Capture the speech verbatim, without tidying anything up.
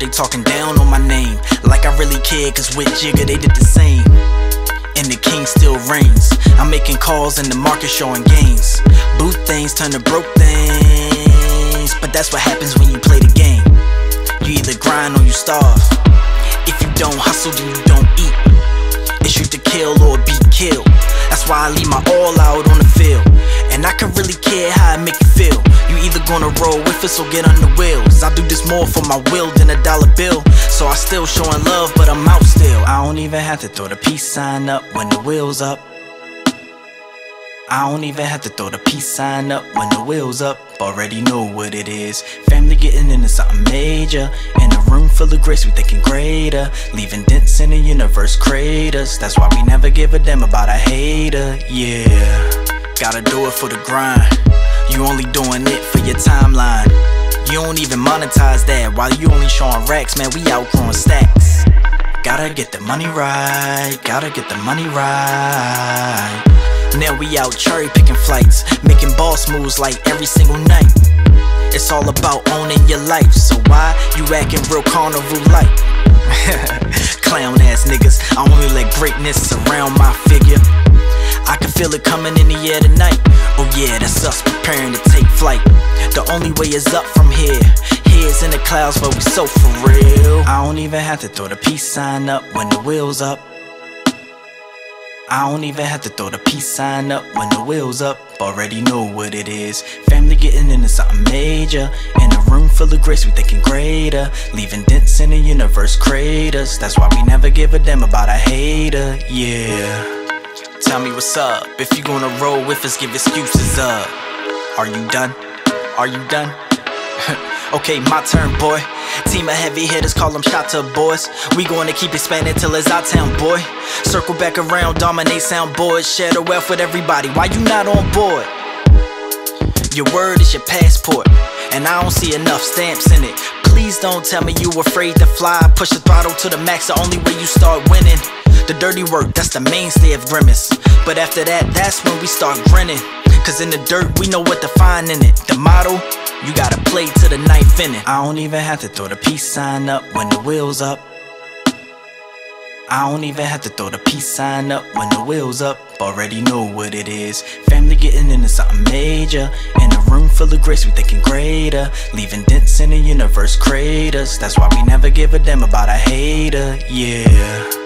they talking down on my name, like I really care, cause with Jigga they did the same. And the king still reigns. I'm making calls and the market showing gains. Boot things turn to broke things, but that's what happens when you play the game. You either grind or you starve. If you don't hustle, then you don't eat. It's shoot to kill or be killed. That's why I leave my all out on the field. And I can really care how it make you feel. You either gonna roll with us or get on the wheels. I do this more for my will than a dollar bill. So I still showing love, but I'm out still. I don't even have to throw the peace sign up when the wheel's up. I don't even have to throw the peace sign up when the wheel's up. Already know what it is. Family getting into something major. In a room full of grace, we thinking greater. Leaving dents in the universe, craters. That's why we never give a damn about a hater. Yeah, gotta do it for the grind. You only doing it for your timeline. You don't even monetize that. While you only showing racks, man, we outgrowing stacks. Gotta get the money right. Gotta get the money right. Now we out cherry picking flights, making boss moves like every single night. It's all about owning your life, so why you acting real carnival-like? Clown ass niggas, I only let greatness surround my figure. I can feel it coming in the air tonight. Oh yeah, that's us preparing to take flight. The only way is up from here. Here's in the clouds, but we so for real. I don't even have to throw the peace sign up when the wheel's up. I don't even have to throw the peace sign up when the wheel's up. Already know what it is. Family getting into something major. In a room full of grace, we thinking greater. Leaving dents in the universe, craters. That's why we never give a damn about a hater. Yeah. Tell me what's up. If you gonna roll with us, give excuses up. Are you done? Are you done? Okay, my turn, boy. Team of heavy hitters, call them shot to boys. We gonna keep expanding till it's our town, boy. Circle back around, dominate sound boards. Share the wealth with everybody, why you not on board? Your word is your passport, and I don't see enough stamps in it. Please don't tell me you afraid to fly. Push the throttle to the max, the only way you start winning. The dirty work, that's the mainstay of Grimace. But after that, that's when we start grinning. Cause in the dirt, we know what to find in it. The motto, you gotta play to the knife in it. I don't even have to throw the peace sign up when the wheel's up. I don't even have to throw the peace sign up when the wheel's up. Already know what it is. Family getting into something major. In a room full of grace, we thinking greater. Leaving dents in the universe, craters. That's why we never give a damn about a hater. Yeah.